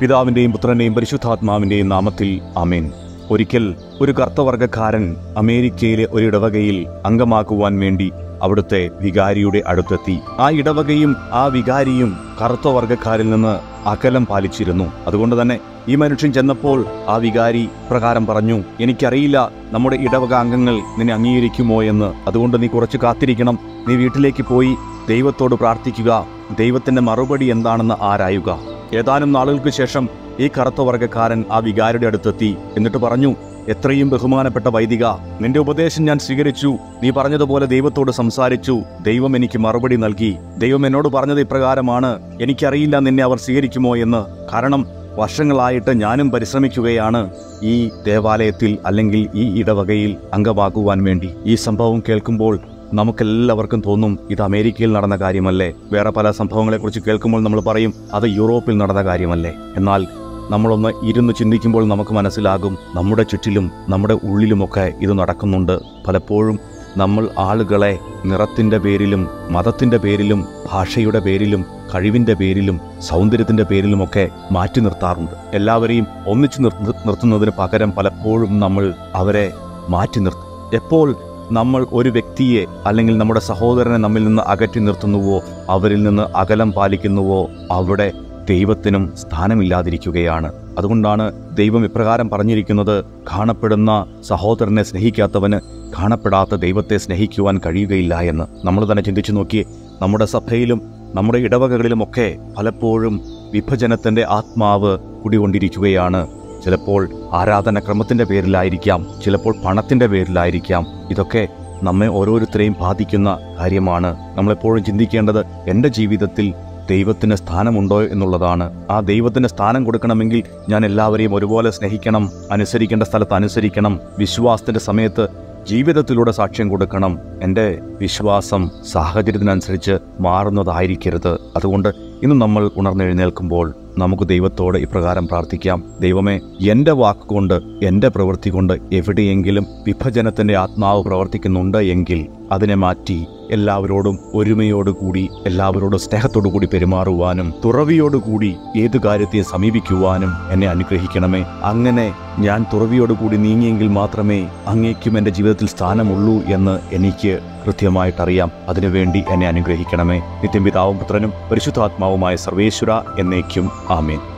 പിതാവിൻ്റെയും പുത്രൻ്റെയും പരിശുദ്ധാത്മാവിൻ്റെയും നാമത്തിൽ ആമേൻ. ഒരിക്കൽ ഒരു കർത്തവർഗക്കാരൻ അമേരിക്കയിലെ ഒരു ഇടവകയിൽ അംഗമാക്കുവാൻ വേണ്ടി അവിടുത്തെ വികാരിയുടെ അടുത്തെത്തി. ആ ഇടവകയും ആ വികാരിയും കറുത്തവർഗക്കാരിൽ നിന്ന് അകലം പാലിച്ചിരുന്നു. അതുകൊണ്ട് തന്നെ ഈ മനുഷ്യൻ ചെന്നപ്പോൾ ആ വികാരി പ്രകാരം പറഞ്ഞു, എനിക്കറിയില്ല നമ്മുടെ ഇടവക അംഗങ്ങൾ നിന്നെ അംഗീകരിക്കുമോ എന്ന്. അതുകൊണ്ട് നീ കുറച്ച് കാത്തിരിക്കണം. നീ വീട്ടിലേക്ക് പോയി ദൈവത്തോട് പ്രാർത്ഥിക്കുക. ദൈവത്തിന്റെ മറുപടി എന്താണെന്ന് ആരായുക. ഏതാനും നാളുകൾക്ക് ശേഷം ഈ കറുത്തവർഗക്കാരൻ ആ വികാരിയുടെ അടുത്തെത്തി. എന്നിട്ട് പറഞ്ഞു, എത്രയും ബഹുമാനപ്പെട്ട വൈദിക, നിന്റെ ഉപദേശം ഞാൻ സ്വീകരിച്ചു. നീ പറഞ്ഞതുപോലെ ദൈവത്തോട് സംസാരിച്ചു. ദൈവം എനിക്ക് മറുപടി നൽകി. ദൈവം എന്നോട് പറഞ്ഞത് ഇപ്രകാരമാണ്, എനിക്കറിയില്ല നിന്നെ അവർ സ്വീകരിക്കുമോ എന്ന്. കാരണം വർഷങ്ങളായിട്ട് ഞാനും പരിശ്രമിക്കുകയാണ് ഈ ദേവാലയത്തിൽ അല്ലെങ്കിൽ ഈ ഇടവകയിൽ അംഗമാകുവാൻ വേണ്ടി. ഈ സംഭവം കേൾക്കുമ്പോൾ നമുക്കെല്ലാവർക്കും തോന്നും, ഇത് അമേരിക്കയിൽ നടന്ന കാര്യമല്ലേ. വേറെ പല സംഭവങ്ങളെക്കുറിച്ച് കേൾക്കുമ്പോൾ നമ്മൾ പറയും, അത് യൂറോപ്പിൽ നടന്ന കാര്യമല്ലേ. എന്നാൽ നമ്മളൊന്ന് ഇരുന്ന് ചിന്തിക്കുമ്പോൾ നമുക്ക് മനസ്സിലാകും, നമ്മുടെ ചുറ്റിലും നമ്മുടെ ഉള്ളിലുമൊക്കെ ഇത് നടക്കുന്നുണ്ട്. പലപ്പോഴും നമ്മൾ ആളുകളെ നിറത്തിൻ്റെ പേരിലും മതത്തിൻ്റെ പേരിലും ഭാഷയുടെ പേരിലും കഴിവിൻ്റെ പേരിലും സൗന്ദര്യത്തിൻ്റെ പേരിലുമൊക്കെ മാറ്റി നിർത്താറുണ്ട്. എല്ലാവരെയും ഒന്നിച്ചു നിർത്തുന്നതിന് പകരം പലപ്പോഴും നമ്മൾ അവരെ മാറ്റി നിർത്തും. എപ്പോൾ നമ്മൾ ഒരു വ്യക്തിയെ അല്ലെങ്കിൽ നമ്മുടെ സഹോദരനെ നമ്മിൽ നിന്ന് അകറ്റി നിർത്തുന്നുവോ, അവരിൽ നിന്ന് അകലം പാലിക്കുന്നുവോ, അവിടെ ദൈവത്തിനും സ്ഥാനമില്ലാതിരിക്കുകയാണ്. അതുകൊണ്ടാണ് ദൈവം ഇപ്രകാരം പറഞ്ഞിരിക്കുന്നത്, കാണപ്പെടുന്ന സഹോദരനെ സ്നേഹിക്കാത്തവന് കാണപ്പെടാത്ത ദൈവത്തെ സ്നേഹിക്കുവാൻ കഴിയുകയില്ല എന്ന്. നമ്മൾ തന്നെ ചിന്തിച്ചു നോക്കിയേ, നമ്മുടെ സഭയിലും നമ്മുടെ ഇടവകകളിലുമൊക്കെ പലപ്പോഴും വിഭജനത്തിൻ്റെ ആത്മാവ് കുടികൊണ്ടിരിക്കുകയാണ്. ചിലപ്പോൾ ആരാധനക്രമത്തിൻ്റെ പേരിലായിരിക്കാം, ചിലപ്പോൾ പണത്തിൻ്റെ പേരിലായിരിക്കാം. ഇതൊക്കെ നമ്മെ ഓരോരുത്തരെയും ബാധിക്കുന്ന കാര്യമാണ്. നമ്മളെപ്പോഴും ചിന്തിക്കേണ്ടത്, എൻ്റെ ജീവിതത്തിൽ ദൈവത്തിന് സ്ഥാനമുണ്ടോ എന്നുള്ളതാണ്. ആ ദൈവത്തിന് സ്ഥാനം കൊടുക്കണമെങ്കിൽ ഞാൻ എല്ലാവരെയും ഒരുപോലെ സ്നേഹിക്കണം, അനുസരിക്കേണ്ട സ്ഥലത്ത് അനുസരിക്കണം, വിശ്വാസത്തിൻ്റെ സമയത്ത് ജീവിതത്തിലൂടെ സാക്ഷ്യം കൊടുക്കണം. എൻ്റെ വിശ്വാസം സാഹചര്യത്തിനനുസരിച്ച് മാറുന്നതായിരിക്കരുത്. അതുകൊണ്ട് ഇന്ന് നമ്മൾ ഉണർന്നെഴുന്നേൽക്കുമ്പോൾ നമുക്ക് ദൈവത്തോട് ഇപ്രകാരം പ്രാർത്ഥിക്കാം, ദൈവമേ, എൻ്റെ വാക്കുകൊണ്ട് എൻ്റെ പ്രവൃത്തി കൊണ്ട് എവിടെയെങ്കിലും വിഭജനത്തിൻ്റെ ആത്മാവ് പ്രവർത്തിക്കുന്നുണ്ട് എങ്കിൽ അതിനെ മാറ്റി എല്ലാവരോടും ഒരുമയോടുകൂടി എല്ലാവരോടും സ്നേഹത്തോടുകൂടി പെരുമാറുവാനും തുറവിയോടുകൂടി ഏതു കാര്യത്തെ സമീപിക്കുവാനും എന്നെ അനുഗ്രഹിക്കണമേ. അങ്ങനെ ഞാൻ തുറവിയോടുകൂടി നീങ്ങിയെങ്കിൽ മാത്രമേ അങ്ങേക്കും എൻ്റെ ജീവിതത്തിൽ സ്ഥാനമുള്ളൂ എന്ന് എനിക്ക് കൃത്യമായിട്ടറിയാം. അതിനുവേണ്ടി എന്നെ അനുഗ്രഹിക്കണമേ. നിത്യം പിതാവും പുത്രനും പരിശുദ്ധാത്മാവുമായ സർവേശ്വര എന്നേക്കും ആമേൻ.